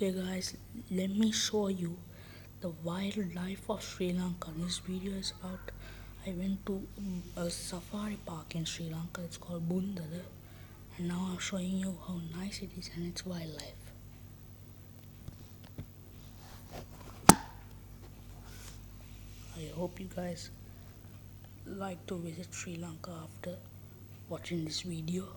Okay guys, let me show you the wildlife of Sri Lanka. This video is about I went to a safari park in Sri Lanka. It's called Bundala, and now I'm showing you how nice it is and its wildlife. I hope you guys like to visit Sri Lanka after watching this video.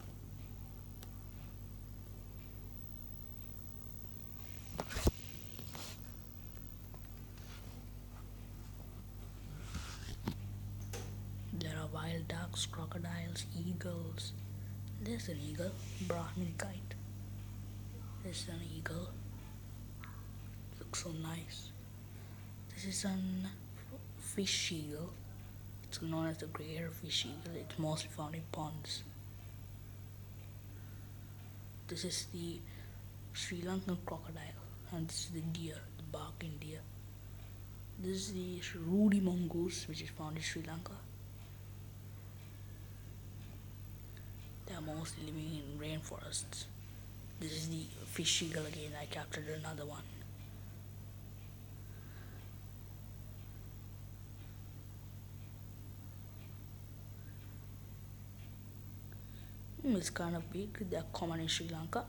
There are wild ducks, crocodiles, eagles. There's an eagle, Brahmin kite. There's an eagle. Looks so nice. This is an fish eagle. It's known as the greater fish eagle. It's mostly found in ponds. This is the Sri Lankan crocodile, and this is the deer, the barking deer. This is the rudi mongoose, which is found in Sri Lanka. They are mostly living in rainforests. This is the fish eagle again. I captured another one. It's kind of big. They are common in Sri Lanka.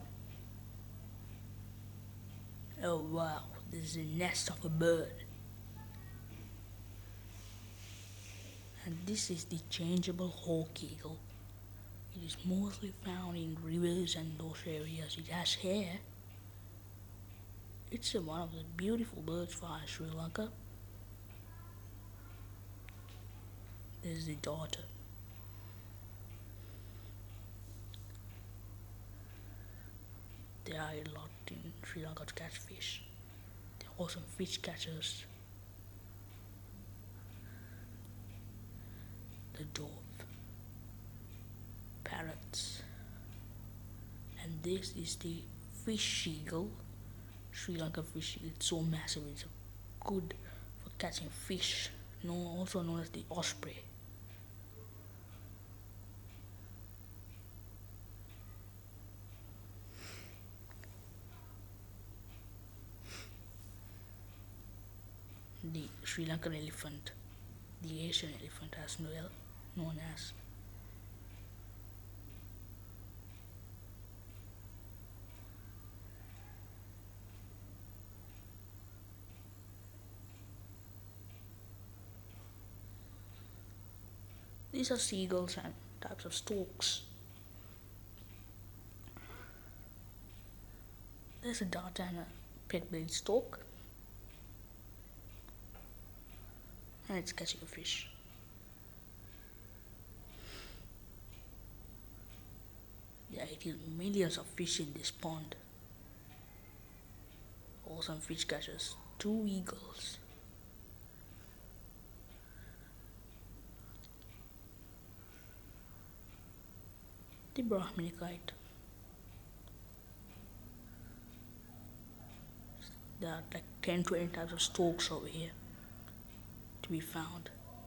Oh wow, this is the nest of a bird. And this is the changeable hawk eagle. It is mostly found in rivers and those areas. It has hair. It's one of the beautiful birds found in Sri Lanka. This is the daughter. There are a lot in Sri Lanka to catch fish. There are also fish catchers. The dove, parrots, and this is the fish eagle, Sri Lanka fish eagle. It's so massive. It's good for catching fish. Also known as the osprey. The Sri Lankan elephant, the Asian elephant as well known as. These are seagulls and types of storks. There's a dart and a pet-bellied stork. And it's catching a fish. There are millions of fish in this pond. Awesome fish catchers. 2 eagles. The Brahmin kite. There are like 10-20 types of storks over here to be found.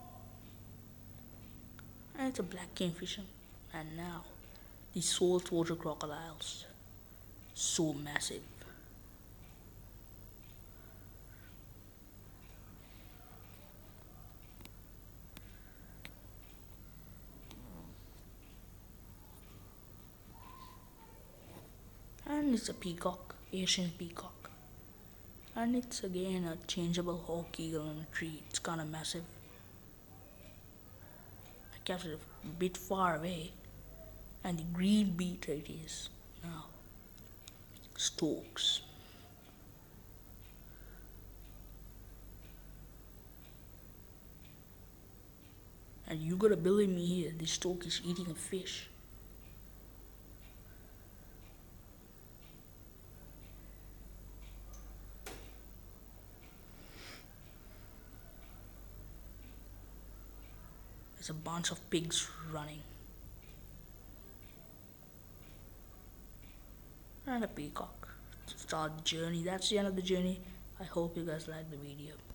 And it's a black kingfisher. And now the saltwater crocodiles. So massive. And it's a peacock, Asian peacock. And it's again a changeable hawk eagle in a tree. It's kind of massive. I captured it a bit far away, and the green beat it is now. Storks. And you gotta believe me here, this stork is eating a fish. There's a bunch of pigs running. And a peacock. Start the journey. That's the end of the journey. I hope you guys liked the video.